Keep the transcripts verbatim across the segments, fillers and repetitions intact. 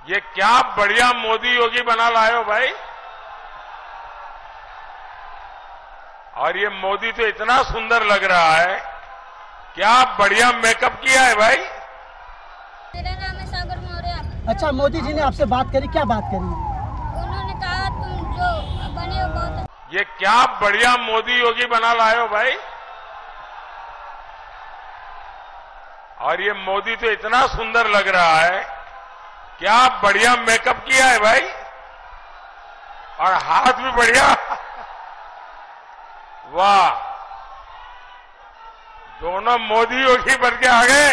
ये क्या बढ़िया मोदी योगी बना लाए हो भाई। और ये मोदी तो इतना सुंदर लग रहा है, क्या बढ़िया मेकअप किया है भाई। मेरा नाम है सागर मौर्य। अच्छा, मोदी जी ने आपसे बात करी, क्या बात करी? उन्होंने कहा तुम जो बने हो बहुत अच्छे। ये क्या बढ़िया मोदी योगी बना लाए हो भाई। और ये मोदी तो इतना सुंदर लग रहा है, क्या बढ़िया मेकअप किया है भाई। और हाथ भी बढ़िया, वाह, दोनों मोदी योगी बन के आ गए।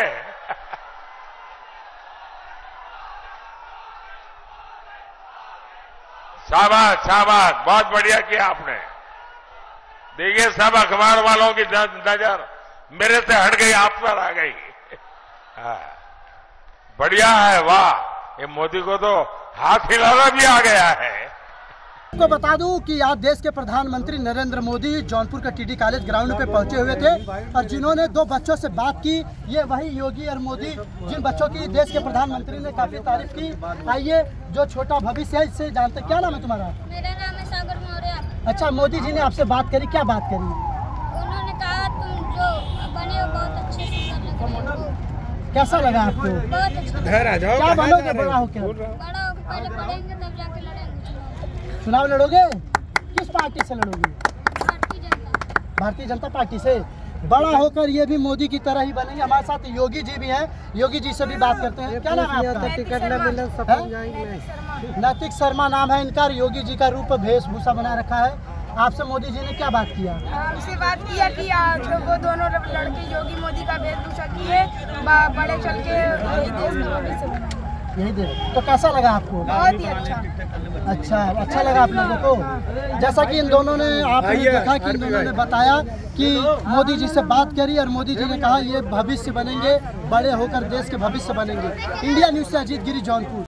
शाबाश शाबाश, बहुत बढ़िया किया आपने। देखिए, सब अखबार वालों की नजर मेरे से हट गई, आप पर आ गई। हाँ, बढ़िया है, वाह। ये मोदी को तो हाथ हिलाना भी आ गया है। आपको बता दूं कि आज देश के प्रधानमंत्री नरेंद्र मोदी जौनपुर का टीडी कॉलेज ग्राउंड पे पहुंचे हुए थे और जिन्होंने दो बच्चों से बात की। ये वही योगी और मोदी जिन बच्चों की देश के प्रधानमंत्री ने काफी तारीफ की। आइए, जो छोटा भविष्य है इससे जानते। क्या नाम है तुम्हारा? मेरा नाम है सागर मौर्य। अच्छा, मोदी जी ने आपसे बात करी, क्या बात करी? उन्होंने कहा तुम जो बने हो बहुत अच्छे सुंदर लग रहे हो। कैसा लगा आपको? बहुत अच्छा। क्या बनोगे बड़ा होकर? बड़ा होकर पहले पढ़ेंगे तब जाके लड़ेंगे। चुनाव लड़ोगे? किस पार्टी से लड़ोगे? भारतीय जनता भारतीय जनता पार्टी से। बड़ा होकर ये भी मोदी की तरह ही बनेंगे। हमारे साथ योगी जी भी हैं, योगी जी से भी बात करते हैं। क्या नाम है आपका? नैतिक शर्मा नाम है इनका। योगी जी का रूप वेशभूषा बना रखा है। आपसे मोदी जी ने क्या बात किया? उसे बात किया कि जो वो दोनों लड़के योगी मोदी का वेशभूषा किए, बड़े चल के देश में भविष्य बनाएंगे। यही दे। तो कैसा लगा आपको? बहुत ही अच्छा। अच्छा अच्छा लगा आप लोगों को। जैसा कि इन दोनों ने, आपने देखा कि इन दोनों ने बताया कि मोदी जी से बात करी और मोदी जी ने कहा ये भविष्य बनेंगे, बड़े होकर देश के भविष्य बनेंगे। इंडिया न्यूज से अजीत गिरी, जौनपुर।